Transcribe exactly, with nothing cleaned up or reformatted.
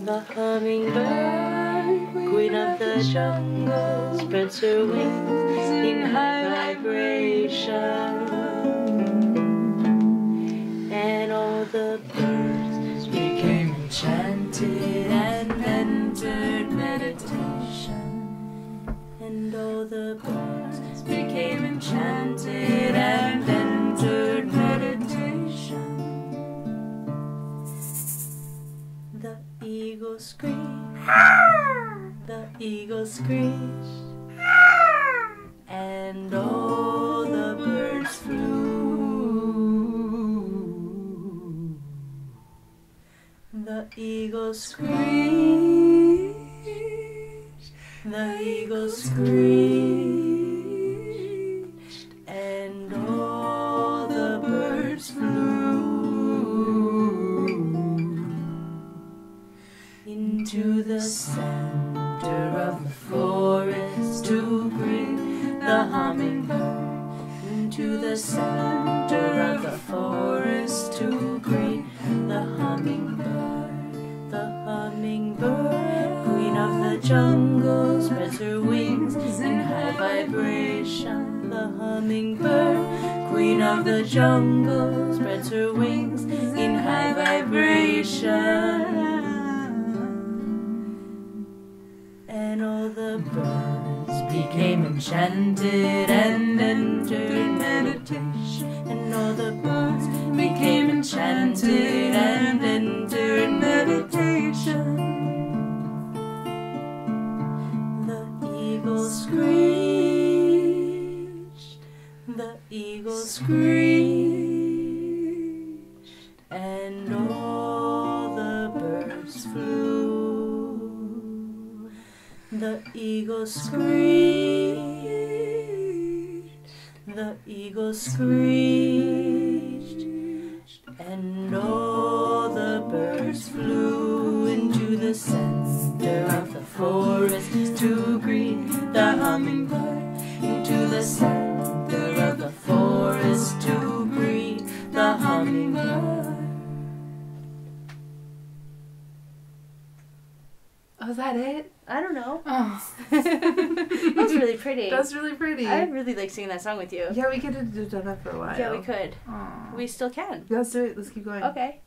The hummingbird, queen of the jungle, spreads her wings in high vibration. And all the birds became enchanted and entered meditation. And all the birds became enchanted and entered meditation. The eagle screamed, the eagle screeched, and all the birds flew. The eagle screeched, the eagle screeched, and all the birds flew into the center of the forest to greet the hummingbird. Into the center of the forest to greet the hummingbird. The hummingbird, queen of the jungle, spreads her wings in high vibration. The hummingbird, queen of the jungle, spreads her wings in high vibration. And all the birds became enchanted and entered meditation. And all the birds became enchanted and entered meditation. The eagle screeched, the eagle screeched, and all the birds flew. The eagle screeched, the eagle screeched, and all the birds flew into the center of the forest to greet the hummingbird. Into the center of the forest to greet the hummingbird. Oh, is that it? I don't know. Oh. That was really pretty. That's really pretty. I really like singing that song with you. Yeah, we could have done that for a while. Yeah, we could. Aww. We still can. Let's do it. Let's keep going. Okay.